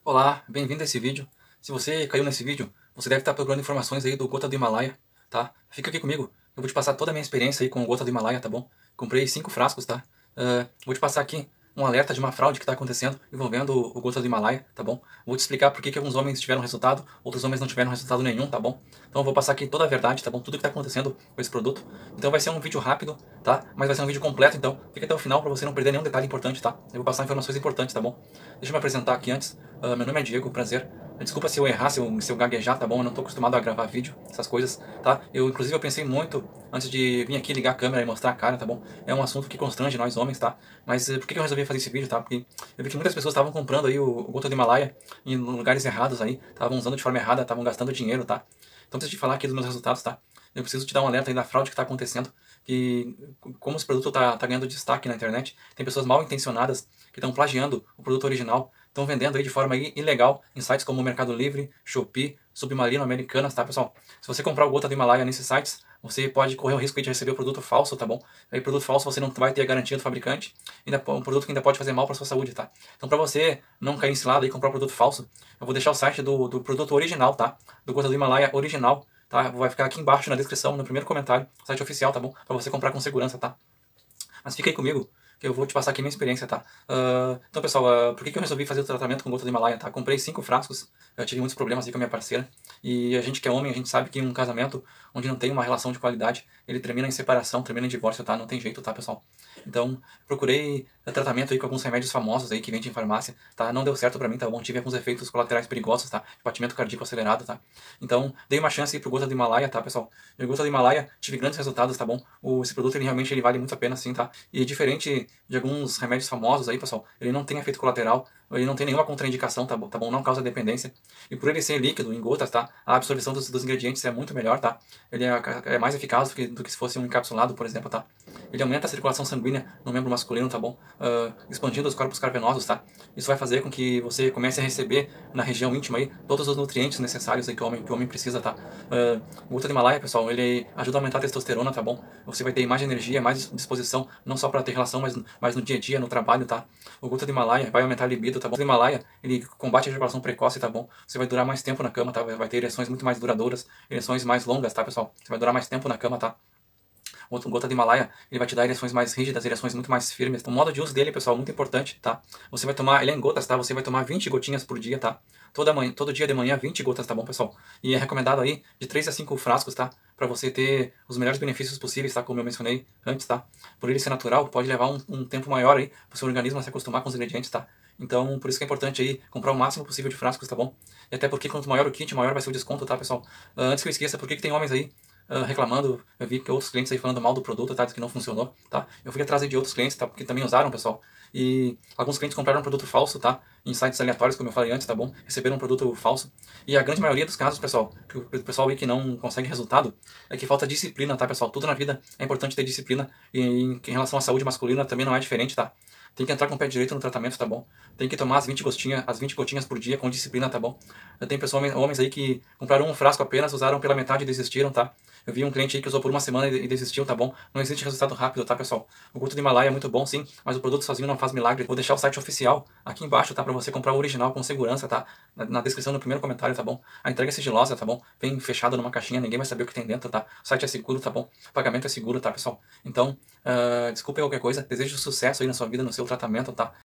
Olá, bem-vindo a esse vídeo. Se você caiu nesse vídeo, você deve estar procurando informações aí do Gota do Himalaia, tá? Fica aqui comigo, eu vou te passar toda a minha experiência aí com o Gota do Himalaia, tá bom? Comprei 5 frascos, tá? Vou te passar aqui um alerta de uma fraude que está acontecendo envolvendo o Gota do Himalaia, tá bom? Vou te explicar por que alguns homens tiveram resultado, outros homens não tiveram resultado nenhum, tá bom? Então eu vou passar aqui toda a verdade, tá bom? Tudo que está acontecendo com esse produto. Então vai ser um vídeo rápido, tá? Mas vai ser um vídeo completo, então fica até o final para você não perder nenhum detalhe importante, tá? Eu vou passar informações importantes, tá bom? Deixa eu me apresentar aqui antes. Meu nome é Diego, prazer. Desculpa se eu errar, se eu gaguejar, tá bom? Eu não tô acostumado a gravar vídeo, essas coisas, tá? Inclusive, eu pensei muito antes de vir aqui ligar a câmera e mostrar a cara, tá bom? É um assunto que constrange nós homens, tá? Mas por que eu resolvi fazer esse vídeo, tá? Porque eu vi que muitas pessoas estavam comprando aí o Gota do Himalaia em lugares errados aí, estavam usando de forma errada, estavam gastando dinheiro, tá? Então, antes de falar aqui dos meus resultados, tá? Eu preciso te dar um alerta aí da fraude que tá acontecendo, que como esse produto tá ganhando destaque na internet, tem pessoas mal intencionadas que estão plagiando o produto original, estão vendendo aí de forma ilegal em sites como Mercado Livre, Shopee, Submarino, Americanas, tá, pessoal? Se você comprar o Gota do Himalaia nesses sites, você pode correr o risco de receber o produto falso, tá bom? Aí, produto falso você não vai ter a garantia do fabricante, ainda um produto que ainda pode fazer mal para sua saúde, tá? Então, para você não cair nesse lado e comprar um produto falso, eu vou deixar o site do produto original, tá? Do Gota do Himalaia original, tá? Vai ficar aqui embaixo na descrição, no primeiro comentário, site oficial, tá bom? Para você comprar com segurança, tá? Mas fica aí comigo, que eu vou te passar aqui minha experiência, tá? Então, pessoal, por que eu resolvi fazer o tratamento com Gota do Himalaia, tá? Comprei 5 frascos, eu tive muitos problemas aí com a minha parceira, e a gente que é homem, a gente sabe que um casamento onde não tem uma relação de qualidade, ele termina em separação, termina em divórcio, tá? Não tem jeito, tá, pessoal? Então, procurei tratamento aí com alguns remédios famosos aí que vende em farmácia, tá? Não deu certo pra mim, tá bom? Tive alguns efeitos colaterais perigosos, tá? Batimento cardíaco acelerado, tá? Então, dei uma chance aí pro Gota do Himalaia, tá, pessoal? E o Gota do Himalaia, tive grandes resultados, tá bom? Esse produto, ele realmente ele vale muito a pena, sim, tá? E diferente de alguns remédios famosos aí, pessoal, ele não tem efeito colateral, ele não tem nenhuma contraindicação, tá bom? Tá bom? Não causa dependência. E por ele ser líquido, em gotas, tá? A absorção dos ingredientes é muito melhor, tá? Ele é mais eficaz do que se fosse um encapsulado, por exemplo, tá? Ele aumenta a circulação sanguínea no membro masculino, tá bom? Expandindo os corpos cavernosos, tá? Isso vai fazer com que você comece a receber na região íntima aí todos os nutrientes necessários aí que o homem precisa, tá? O Gota do Himalaia, pessoal, ele ajuda a aumentar a testosterona, tá bom? Você vai ter mais energia, mais disposição, não só para ter relação, mas no dia a dia, no trabalho, tá? O Gota do Himalaia vai aumentar a libido, tá bom? O Gota do Himalaia, ele combate a ejaculação precoce, tá bom? Você vai durar mais tempo na cama, tá? Vai ter ereções muito mais duradouras, ereções mais longas, tá, pessoal? Você vai durar mais tempo na cama, tá? O Gota do Himalaia, ele vai te dar ereções mais rígidas, ereções muito mais firmes. O modo de uso dele, pessoal, muito importante, tá? Você vai tomar, ele é em gotas, tá? Você vai tomar 20 gotinhas por dia, tá? Todo dia de manhã, 20 gotas, tá bom, pessoal? E é recomendado aí de 3 a 5 frascos, tá? Pra você ter os melhores benefícios possíveis, tá? Como eu mencionei antes, tá? Por ele ser natural, pode levar um tempo maior aí pro seu organismo a se acostumar com os ingredientes, tá? Então, por isso que é importante aí comprar o máximo possível de frascos, tá bom? E até porque quanto maior o kit, maior vai ser o desconto, tá, pessoal? Antes que eu esqueça, por que tem homens aí reclamando? Eu vi que outros clientes aí falando mal do produto, tá? Diz que não funcionou, tá? Eu fui atrás aí de outros clientes, tá? Porque também usaram, pessoal. E alguns clientes compraram um produto falso, tá? Em sites aleatórios, como eu falei antes, tá bom? Receberam um produto falso. E a grande maioria dos casos, pessoal, que o pessoal aí que não consegue resultado, é que falta disciplina, tá, pessoal? Tudo na vida é importante ter disciplina. E em relação à saúde masculina também não é diferente, tá? Tem que entrar com o pé direito no tratamento, tá bom? Tem que tomar as 20 gotinhas por dia com disciplina, tá bom? Tem pessoas, homens aí que compraram um frasco apenas, usaram pela metade e desistiram, tá? Eu vi um cliente aí que usou por uma semana e desistiu, tá bom? Não existe resultado rápido, tá, pessoal? O Gota do Himalaia é muito bom, sim, mas o produto sozinho não faz milagre. Vou deixar o site oficial aqui embaixo, tá? Pra você comprar o original com segurança, tá? Na descrição do primeiro comentário, tá bom? A entrega é sigilosa, tá bom? Vem fechada numa caixinha, ninguém vai saber o que tem dentro, tá? O site é seguro, tá bom? O pagamento é seguro, tá, pessoal? Então, desculpe qualquer coisa. Desejo sucesso aí na sua vida, no seu tratamento, tá?